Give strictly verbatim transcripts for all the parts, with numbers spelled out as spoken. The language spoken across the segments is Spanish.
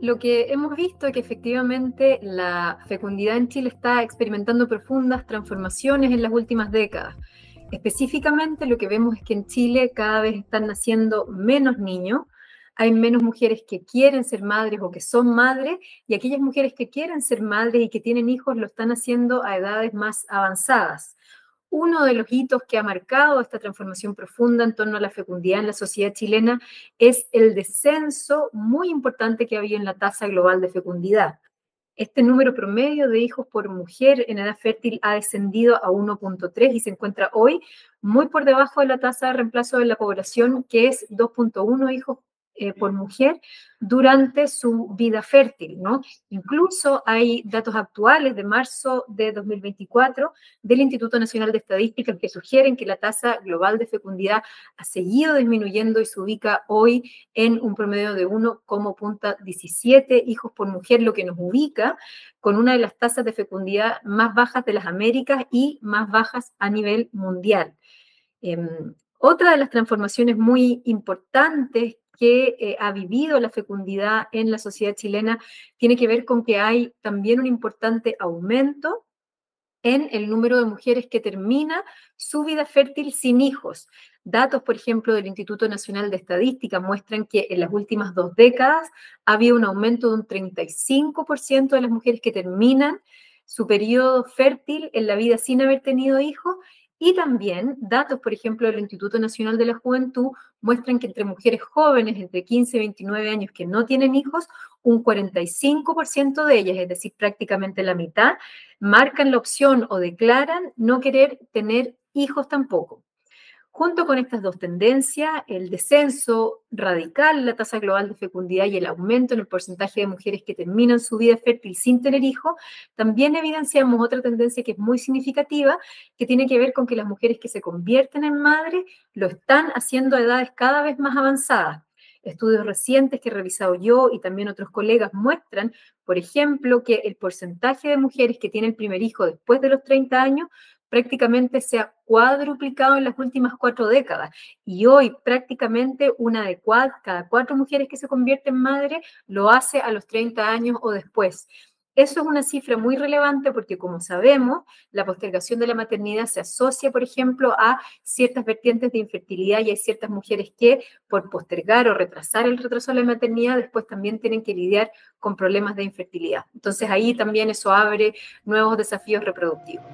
Lo que hemos visto es que efectivamente la fecundidad en Chile está experimentando profundas transformaciones en las últimas décadas. Específicamente lo que vemos es que en Chile cada vez están naciendo menos niños, hay menos mujeres que quieren ser madres o que son madres, y aquellas mujeres que quieren ser madres y que tienen hijos lo están haciendo a edades más avanzadas. Uno de los hitos que ha marcado esta transformación profunda en torno a la fecundidad en la sociedad chilena es el descenso muy importante que ha habido en la tasa global de fecundidad. Este número promedio de hijos por mujer en edad fértil ha descendido a uno punto tres y se encuentra hoy muy por debajo de la tasa de reemplazo de la población, que es dos punto uno hijos eh, por mujer durante su vida fértil, ¿no? Incluso hay datos actuales de marzo de dos mil veinticuatro del Instituto Nacional de Estadística que sugieren que la tasa global de fecundidad ha seguido disminuyendo y se ubica hoy en un promedio de uno coma diecisiete hijos por mujer, lo que nos ubica con una de las tasas de fecundidad más bajas de las Américas y más bajas a nivel mundial. Eh, otra de las transformaciones muy importantes que eh, ha vivido la fecundidad en la sociedad chilena tiene que ver con que hay también un importante aumento en el número de mujeres que termina su vida fértil sin hijos. Datos, por ejemplo, del Instituto Nacional de Estadística muestran que en las últimas dos décadas ha habido un aumento de un treinta y cinco por ciento de las mujeres que terminan su periodo fértil en la vida sin haber tenido hijos. Y también datos, por ejemplo, del Instituto Nacional de la Juventud muestran que entre mujeres jóvenes, entre quince y veintinueve años, que no tienen hijos, un cuarenta y cinco por ciento de ellas, es decir, prácticamente la mitad, marcan la opción o declaran no querer tener hijos tampoco. Junto con estas dos tendencias, el descenso radical en la tasa global de fecundidad y el aumento en el porcentaje de mujeres que terminan su vida fértil sin tener hijos, también evidenciamos otra tendencia que es muy significativa, que tiene que ver con que las mujeres que se convierten en madres lo están haciendo a edades cada vez más avanzadas. Estudios recientes que he revisado yo y también otros colegas muestran, por ejemplo, que el porcentaje de mujeres que tienen el primer hijo después de los treinta años prácticamente se ha cuadruplicado en las últimas cuatro décadas. Y hoy prácticamente una de cada cuatro mujeres que se convierte en madre lo hace a los treinta años o después. Eso es una cifra muy relevante porque, como sabemos, la postergación de la maternidad se asocia, por ejemplo, a ciertas vertientes de infertilidad y hay ciertas mujeres que, por postergar o retrasar el retraso de la maternidad, después también tienen que lidiar con problemas de infertilidad. Entonces, ahí también eso abre nuevos desafíos reproductivos.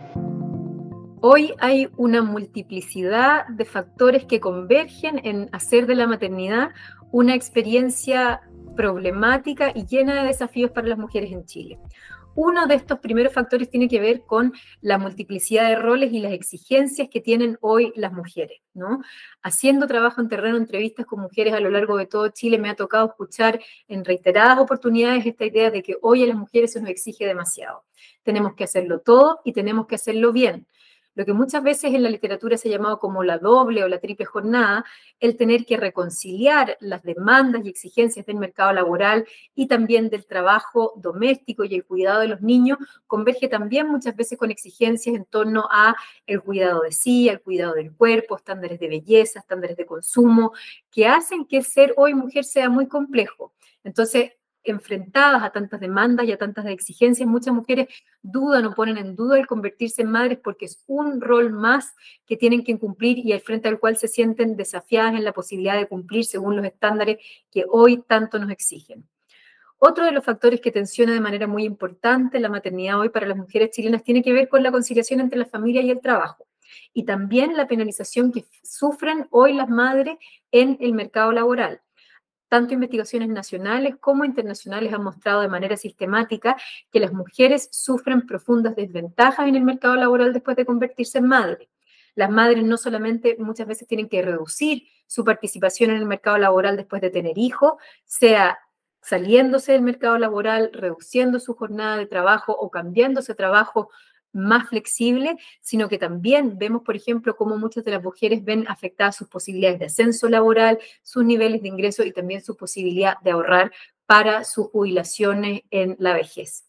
Hoy hay una multiplicidad de factores que convergen en hacer de la maternidad una experiencia problemática y llena de desafíos para las mujeres en Chile. Uno de estos primeros factores tiene que ver con la multiplicidad de roles y las exigencias que tienen hoy las mujeres, ¿no? Haciendo trabajo en terreno, entrevistas con mujeres a lo largo de todo Chile, me ha tocado escuchar en reiteradas oportunidades esta idea de que hoy a las mujeres se nos exige demasiado. Tenemos que hacerlo todo y tenemos que hacerlo bien. Lo que muchas veces en la literatura se ha llamado como la doble o la triple jornada, el tener que reconciliar las demandas y exigencias del mercado laboral y también del trabajo doméstico y el cuidado de los niños, converge también muchas veces con exigencias en torno a el cuidado de sí, el cuidado del cuerpo, estándares de belleza, estándares de consumo, que hacen que ser hoy mujer sea muy complejo. Entonces, enfrentadas a tantas demandas y a tantas exigencias, muchas mujeres dudan o ponen en duda el convertirse en madres porque es un rol más que tienen que cumplir y al frente al cual se sienten desafiadas en la posibilidad de cumplir según los estándares que hoy tanto nos exigen. Otro de los factores que tensiona de manera muy importante la maternidad hoy para las mujeres chilenas tiene que ver con la conciliación entre la familia y el trabajo y también la penalización que sufren hoy las madres en el mercado laboral. Tanto investigaciones nacionales como internacionales han mostrado de manera sistemática que las mujeres sufren profundas desventajas en el mercado laboral después de convertirse en madres. Las madres no solamente muchas veces tienen que reducir su participación en el mercado laboral después de tener hijos, sea saliéndose del mercado laboral, reduciendo su jornada de trabajo o cambiándose de trabajo más flexible, sino que también vemos, por ejemplo, cómo muchas de las mujeres ven afectadas sus posibilidades de ascenso laboral, sus niveles de ingreso y también su posibilidad de ahorrar para sus jubilaciones en la vejez.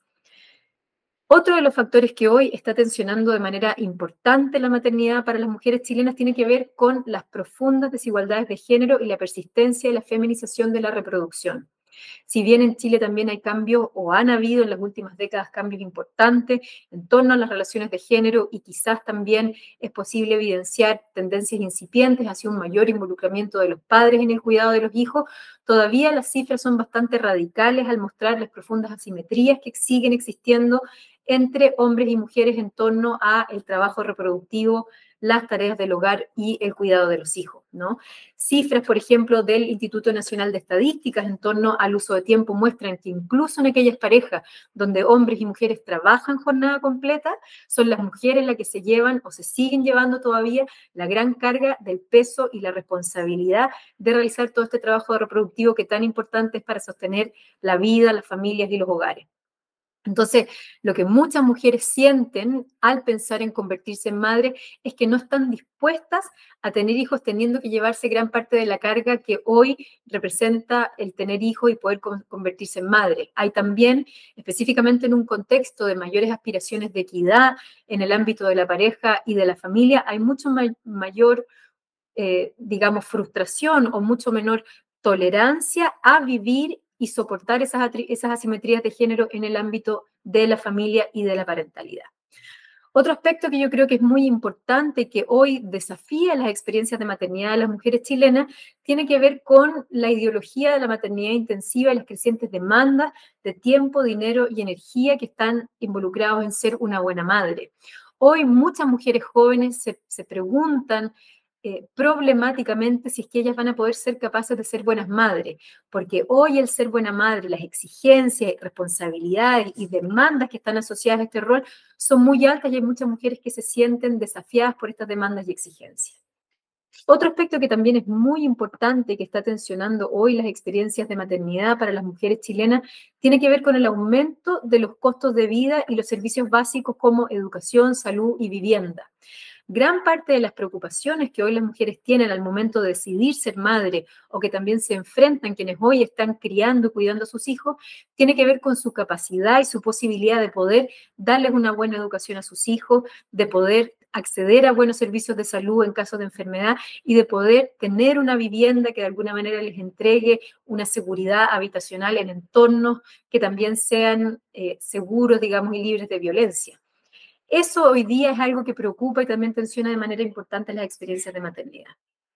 Otro de los factores que hoy está tensionando de manera importante la maternidad para las mujeres chilenas tiene que ver con las profundas desigualdades de género y la persistencia y la feminización de la reproducción. Si bien en Chile también hay cambios, o han habido en las últimas décadas cambios importantes en torno a las relaciones de género, y quizás también es posible evidenciar tendencias incipientes hacia un mayor involucramiento de los padres en el cuidado de los hijos, todavía las cifras son bastante radicales al mostrar las profundas asimetrías que siguen existiendo entre hombres y mujeres en torno al trabajo reproductivo, las tareas del hogar y el cuidado de los hijos, ¿no? Cifras, por ejemplo, del Instituto Nacional de Estadísticas en torno al uso de tiempo muestran que incluso en aquellas parejas donde hombres y mujeres trabajan jornada completa, son las mujeres las que se llevan o se siguen llevando todavía la gran carga del peso y la responsabilidad de realizar todo este trabajo reproductivo que tan importante es para sostener la vida, las familias y los hogares. Entonces, lo que muchas mujeres sienten al pensar en convertirse en madre es que no están dispuestas a tener hijos teniendo que llevarse gran parte de la carga que hoy representa el tener hijos y poder convertirse en madre. Hay también, específicamente en un contexto de mayores aspiraciones de equidad en el ámbito de la pareja y de la familia, hay mucho may- mayor, eh, digamos, frustración o mucho menor tolerancia a vivir y soportar esas, esas asimetrías de género en el ámbito de la familia y de la parentalidad. Otro aspecto que yo creo que es muy importante, que hoy desafía las experiencias de maternidad de las mujeres chilenas, tiene que ver con la ideología de la maternidad intensiva y las crecientes demandas de tiempo, dinero y energía que están involucrados en ser una buena madre. Hoy muchas mujeres jóvenes se, se preguntan eh, problemáticamente si es que ellas van a poder ser capaces de ser buenas madres, porque hoy el ser buena madre, las exigencias, responsabilidades y demandas que están asociadas a este rol son muy altas y hay muchas mujeres que se sienten desafiadas por estas demandas y exigencias. Otro aspecto que también es muy importante, que está tensionando hoy las experiencias de maternidad para las mujeres chilenas, tiene que ver con el aumento de los costos de vida y los servicios básicos como educación, salud y vivienda. Gran parte de las preocupaciones que hoy las mujeres tienen al momento de decidir ser madre, o que también se enfrentan quienes hoy están criando y cuidando a sus hijos, tiene que ver con su capacidad y su posibilidad de poder darles una buena educación a sus hijos, de poder acceder a buenos servicios de salud en caso de enfermedad y de poder tener una vivienda que de alguna manera les entregue una seguridad habitacional en entornos que también sean eh, seguros, digamos, y libres de violencia. Eso hoy día es algo que preocupa y también tensiona de manera importante las experiencias de maternidad.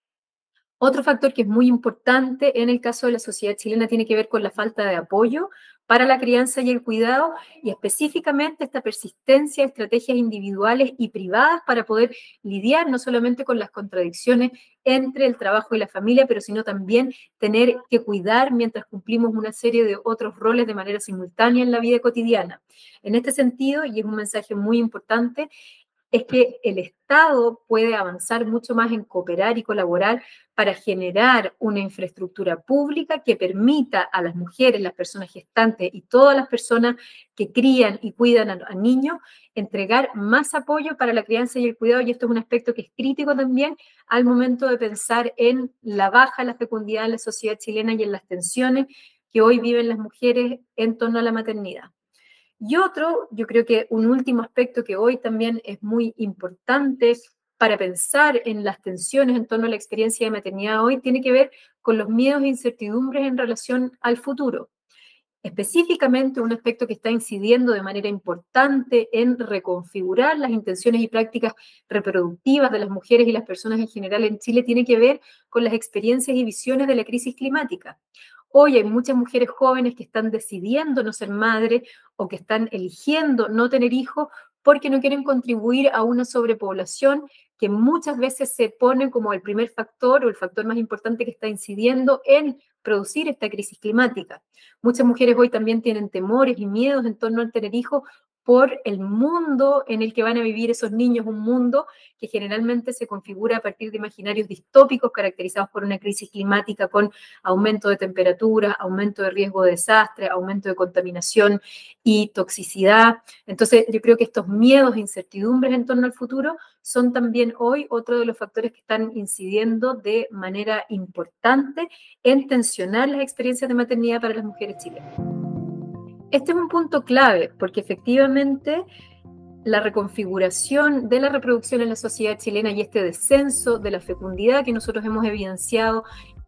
Otro factor que es muy importante en el caso de la sociedad chilena tiene que ver con la falta de apoyo para la crianza y el cuidado, y específicamente esta persistencia de estrategias individuales y privadas para poder lidiar no solamente con las contradicciones entre el trabajo y la familia, pero sino también tener que cuidar mientras cumplimos una serie de otros roles de manera simultánea en la vida cotidiana. En este sentido, y es un mensaje muy importante, es que el Estado puede avanzar mucho más en cooperar y colaborar para generar una infraestructura pública que permita a las mujeres, las personas gestantes y todas las personas que crían y cuidan a, a niños, entregar más apoyo para la crianza y el cuidado, y esto es un aspecto que es crítico también al momento de pensar en la baja de la fecundidad en la sociedad chilena y en las tensiones que hoy viven las mujeres en torno a la maternidad. Y otro, yo creo que un último aspecto que hoy también es muy importante para pensar en las tensiones en torno a la experiencia de maternidad hoy, tiene que ver con los miedos e incertidumbres en relación al futuro. Específicamente, un aspecto que está incidiendo de manera importante en reconfigurar las intenciones y prácticas reproductivas de las mujeres y las personas en general en Chile tiene que ver con las experiencias y visiones de la crisis climática. Hoy hay muchas mujeres jóvenes que están decidiendo no ser madres o que están eligiendo no tener hijos porque no quieren contribuir a una sobrepoblación que muchas veces se pone como el primer factor o el factor más importante que está incidiendo en producir esta crisis climática. Muchas mujeres hoy también tienen temores y miedos en torno al tener hijos por el mundo en el que van a vivir esos niños, un mundo que generalmente se configura a partir de imaginarios distópicos caracterizados por una crisis climática con aumento de temperatura, aumento de riesgo de desastre, aumento de contaminación y toxicidad. Entonces, yo creo que estos miedos e incertidumbres en torno al futuro son también hoy otro de los factores que están incidiendo de manera importante en tensionar las experiencias de maternidad para las mujeres chilenas. Este es un punto clave porque efectivamente la reconfiguración de la reproducción en la sociedad chilena y este descenso de la fecundidad que nosotros hemos evidenciado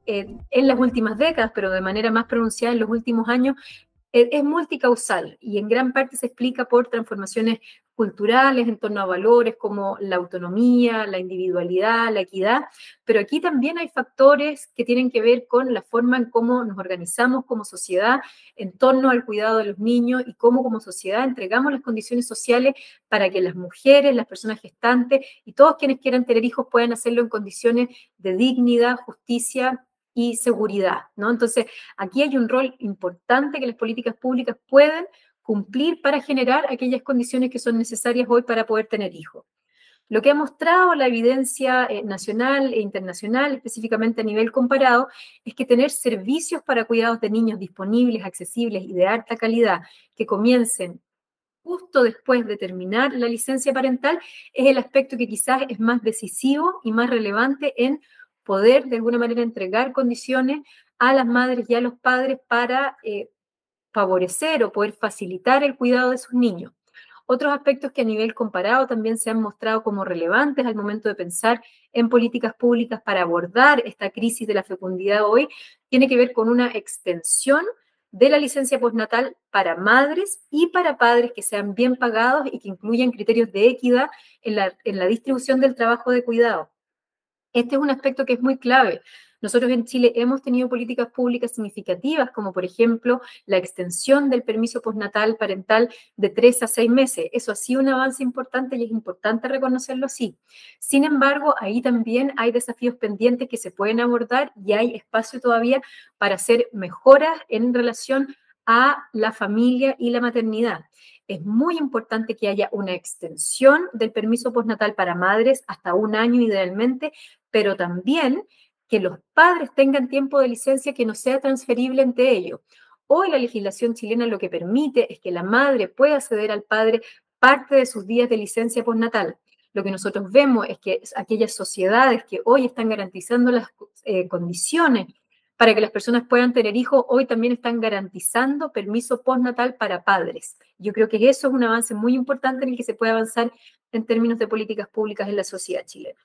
eh, en las últimas décadas, pero de manera más pronunciada en los últimos años, es multicausal y en gran parte se explica por transformaciones culturales en torno a valores como la autonomía, la individualidad, la equidad, pero aquí también hay factores que tienen que ver con la forma en cómo nos organizamos como sociedad en torno al cuidado de los niños y cómo como sociedad entregamos las condiciones sociales para que las mujeres, las personas gestantes y todos quienes quieran tener hijos puedan hacerlo en condiciones de dignidad, justicia y seguridad, ¿no? Entonces, aquí hay un rol importante que las políticas públicas pueden cumplir para generar aquellas condiciones que son necesarias hoy para poder tener hijos. Lo que ha mostrado la evidencia eh, nacional e internacional, específicamente a nivel comparado, es que tener servicios para cuidados de niños disponibles, accesibles y de alta calidad que comiencen justo después de terminar la licencia parental es el aspecto que quizás es más decisivo y más relevante en poder de alguna manera entregar condiciones a las madres y a los padres para eh, favorecer o poder facilitar el cuidado de sus niños. Otros aspectos que a nivel comparado también se han mostrado como relevantes al momento de pensar en políticas públicas para abordar esta crisis de la fecundidad hoy, tiene que ver con una extensión de la licencia postnatal para madres y para padres que sean bien pagados y que incluyan criterios de equidad en la, en la distribución del trabajo de cuidado. Este es un aspecto que es muy clave. Nosotros en Chile hemos tenido políticas públicas significativas, como por ejemplo la extensión del permiso postnatal parental de tres a seis meses. Eso ha sido un avance importante y es importante reconocerlo así. Sin embargo, ahí también hay desafíos pendientes que se pueden abordar y hay espacio todavía para hacer mejoras en relación a la familia y la maternidad. Es muy importante que haya una extensión del permiso postnatal para madres hasta un año idealmente, pero también que los padres tengan tiempo de licencia que no sea transferible entre ellos. Hoy la legislación chilena lo que permite es que la madre pueda ceder al padre parte de sus días de licencia postnatal. Lo que nosotros vemos es que aquellas sociedades que hoy están garantizando las eh, condiciones para que las personas puedan tener hijos, hoy también están garantizando permiso postnatal para padres. Yo creo que eso es un avance muy importante en el que se puede avanzar en términos de políticas públicas en la sociedad chilena.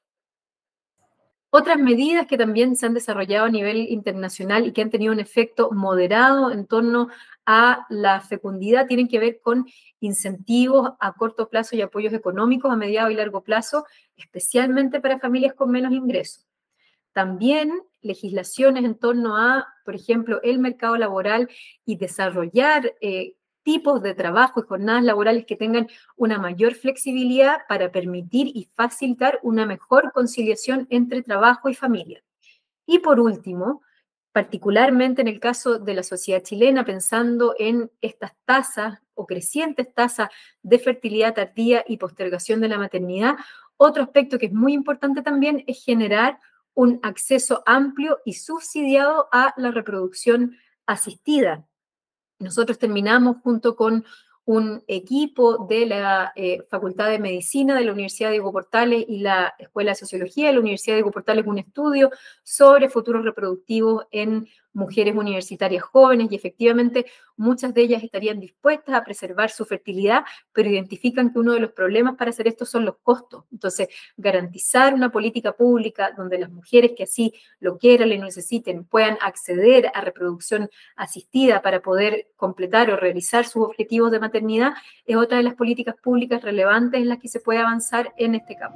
Otras medidas que también se han desarrollado a nivel internacional y que han tenido un efecto moderado en torno a la fecundidad tienen que ver con incentivos a corto plazo y apoyos económicos a mediano y largo plazo, especialmente para familias con menos ingresos. También legislaciones en torno a, por ejemplo, el mercado laboral y desarrollar eh, tipos de trabajo y jornadas laborales que tengan una mayor flexibilidad para permitir y facilitar una mejor conciliación entre trabajo y familia. Y por último, particularmente en el caso de la sociedad chilena, pensando en estas tasas o crecientes tasas de fertilidad tardía y postergación de la maternidad, otro aspecto que es muy importante también es generar un acceso amplio y subsidiado a la reproducción asistida. Nosotros terminamos junto con un equipo de la eh, Facultad de Medicina de la Universidad Diego Portales y la Escuela de Sociología de la Universidad Diego Portales un estudio sobre futuros reproductivos en mujeres universitarias jóvenes y efectivamente muchas de ellas estarían dispuestas a preservar su fertilidad, pero identifican que uno de los problemas para hacer esto son los costos. Entonces, garantizar una política pública donde las mujeres que así lo quieran, lo necesiten, puedan acceder a reproducción asistida para poder completar o realizar sus objetivos de maternidad, es otra de las políticas públicas relevantes en las que se puede avanzar en este campo.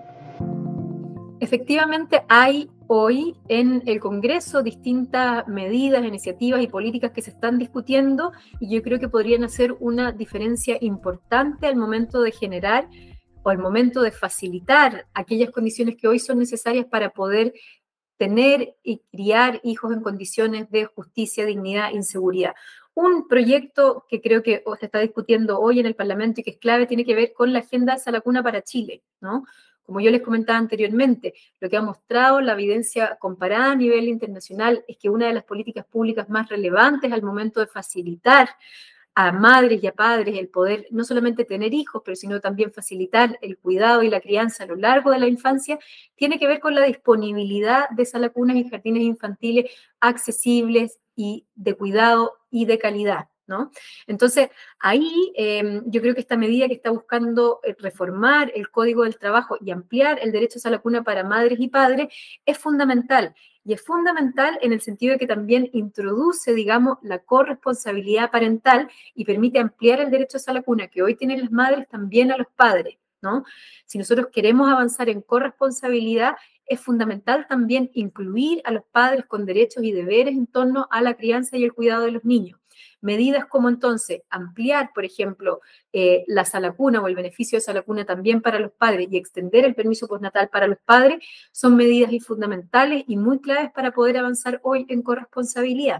Efectivamente, hay hoy en el Congreso distintas medidas, iniciativas y políticas que se están discutiendo y yo creo que podrían hacer una diferencia importante al momento de generar o al momento de facilitar aquellas condiciones que hoy son necesarias para poder tener y criar hijos en condiciones de justicia, dignidad e inseguridad. Un proyecto que creo que se está discutiendo hoy en el Parlamento y que es clave tiene que ver con la Agenda Esa la Cuna para Chile, ¿no? Como yo les comentaba anteriormente, lo que ha mostrado la evidencia comparada a nivel internacional es que una de las políticas públicas más relevantes al momento de facilitar a madres y a padres el poder no solamente tener hijos, pero sino también facilitar el cuidado y la crianza a lo largo de la infancia, tiene que ver con la disponibilidad de salas cunas y jardines infantiles accesibles y de cuidado y de calidad. ¿no? Entonces, ahí eh, yo creo que esta medida que está buscando reformar el Código del Trabajo y ampliar el derecho a la cuna para madres y padres es fundamental. Y es fundamental en el sentido de que también introduce, digamos, la corresponsabilidad parental y permite ampliar el derecho a la cuna que hoy tienen las madres también a los padres, ¿no? Si nosotros queremos avanzar en corresponsabilidad, es fundamental también incluir a los padres con derechos y deberes en torno a la crianza y el cuidado de los niños. Medidas como entonces ampliar, por ejemplo, eh, la salacuna o el beneficio de salacuna también para los padres y extender el permiso postnatal para los padres son medidas fundamentales y muy claves para poder avanzar hoy en corresponsabilidad.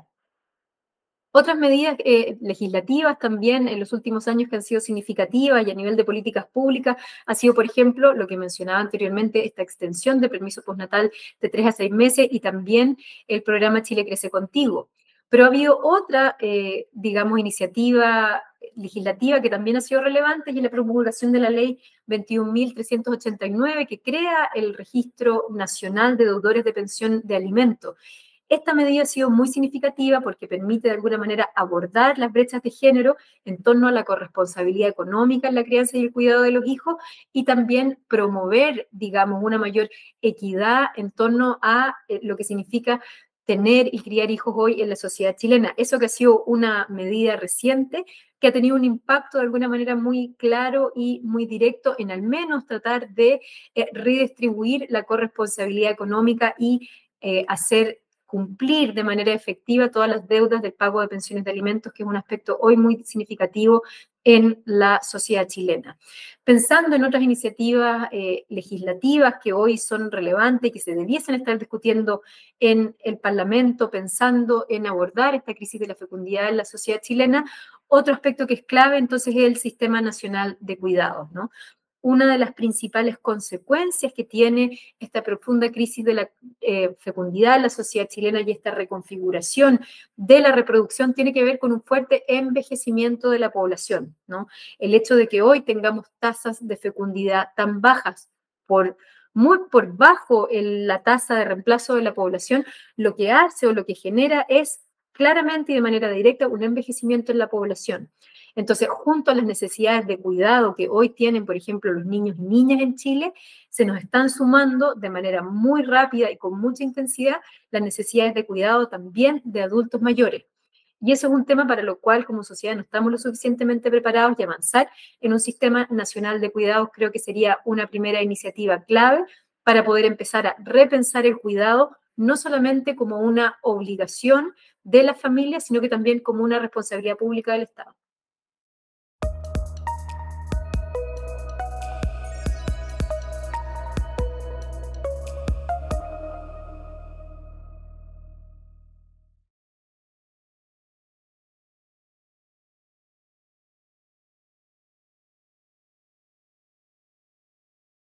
Otras medidas eh, legislativas también en los últimos años que han sido significativas y a nivel de políticas públicas ha sido, por ejemplo, lo que mencionaba anteriormente, esta extensión de permiso postnatal de tres a seis meses y también el programa Chile Crece Contigo. Pero ha habido otra, eh, digamos, iniciativa legislativa que también ha sido relevante y es la promulgación de la ley veintiún mil trescientos ochenta y nueve que crea el Registro Nacional de Deudores de Pensión de Alimentos. Esta medida ha sido muy significativa porque permite de alguna manera abordar las brechas de género en torno a la corresponsabilidad económica en la crianza y el cuidado de los hijos y también promover, digamos, una mayor equidad en torno a eh, lo que significa tener y criar hijos hoy en la sociedad chilena. Eso que ha sido una medida reciente que ha tenido un impacto de alguna manera muy claro y muy directo en al menos tratar de eh, redistribuir la corresponsabilidad económica y eh, hacer cumplir de manera efectiva todas las deudas del pago de pensiones de alimentos, que es un aspecto hoy muy significativo en la sociedad chilena. Pensando en otras iniciativas eh, legislativas que hoy son relevantes y que se debiesen estar discutiendo en el Parlamento, pensando en abordar esta crisis de la fecundidad en la sociedad chilena, otro aspecto que es clave entonces es el Sistema Nacional de Cuidados, ¿no? Una de las principales consecuencias que tiene esta profunda crisis de la eh, fecundidad en la sociedad chilena y esta reconfiguración de la reproducción tiene que ver con un fuerte envejecimiento de la población, ¿no? El hecho de que hoy tengamos tasas de fecundidad tan bajas, por, muy por bajo el, la tasa de reemplazo de la población, lo que hace o lo que genera es claramente y de manera directa un envejecimiento en la población. Entonces, junto a las necesidades de cuidado que hoy tienen, por ejemplo, los niños y niñas en Chile, se nos están sumando de manera muy rápida y con mucha intensidad las necesidades de cuidado también de adultos mayores. Y eso es un tema para lo cual como sociedad no estamos lo suficientemente preparados y avanzar en un sistema nacional de cuidados creo que sería una primera iniciativa clave para poder empezar a repensar el cuidado no solamente como una obligación de las familias, sino que también como una responsabilidad pública del Estado.